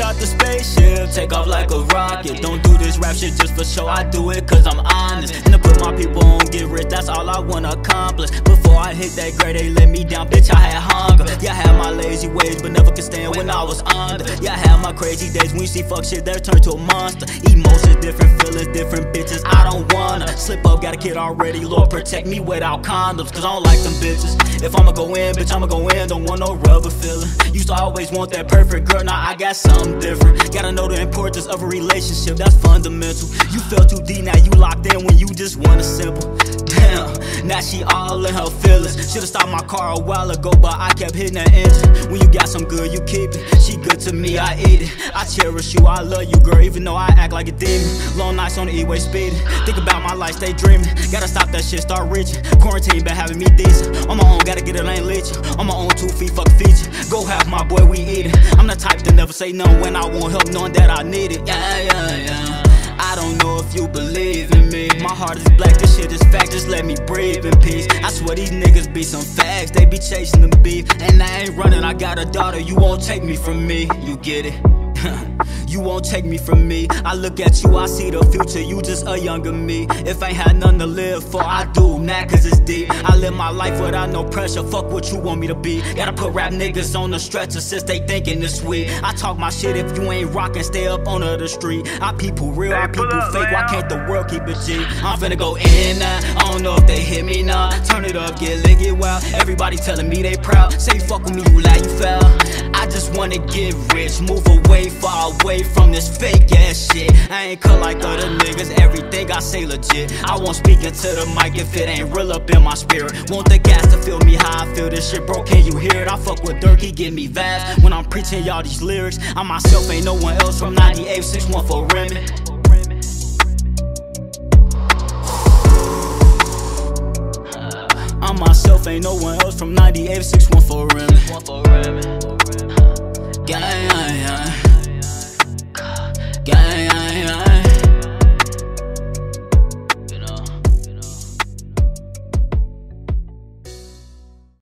out the spaceship, take off like a rocket. Don't do this rap shit just for show, I do it cause I'm honest. And to put my people on, get rich, that's all I wanna accomplish. Before I hit that grade, they let me down, bitch, I had hunger. Yeah, I had my lazy ways, but never could stand when I was under. Yeah, I had my crazy days, when you see fuck shit, they're turned to a monster. Emotions different, feelings different, bitches, I don't wanna slip up, got a kid already, Lord protect me without condoms, cause I don't like them bitches. If I'ma go in, bitch, I'ma go in, don't want no rubber feeling. Used to always want that perfect girl, now I got something different. Gotta know the importance of a relationship, that's fundamental. You fell too deep, now you locked in when you just want a simple. Damn, now she all in her feelings. Should've stopped my car a while ago, but I kept hitting that engine. When you got some good, you keep it. She good to me, I eat it. I cherish you, I love you, girl, even though I act like a demon. Long nights on the E-way speeding. Think about my life, stay dreaming. Gotta stop that shit, start reaching. Quarantine been having me decent. On my own, gotta get it, ain't leeching. On my own 2 feet, fuck feature. Go half my boy, we eating. I'm the type to never say no when I want help, knowing that I need it. Yeah. I don't know if you believe in me. My heart is black, this shit is fact, just let me breathe in peace. I swear these niggas be some facts, they be chasing the beef. And I ain't running, I got a daughter, you won't take me from me. You get it? You won't take me from me. I look at you, I see the future, you just a younger me. If I ain't had nothing to live for, I do now cause it's deep. I live my life without no pressure, fuck what you want me to be. Gotta put rap niggas on the stretcher since they thinking it's sweet. I talk my shit, if you ain't rockin', stay up on the street. I people real, I people fake, why can't the world keep it G? I'm finna go in now, I don't know if they hit me now. Turn it up, get lit, get wild. Everybody telling me they proud. Say fuck with me, you lie, you foul. I just wanna get rich, move away, far away from this fake ass shit. I ain't cut like other niggas, everything I say legit. I won't speak into the mic if it ain't real up in my spirit. Want the gas to feel me how I feel this shit, bro, can you hear it? I fuck with Dirk, he give me vibes when I'm preaching y'all these lyrics. I myself ain't no one else from 98, 61 for Remy. I myself ain't no one else from 98, 61 for Remy. Yeah.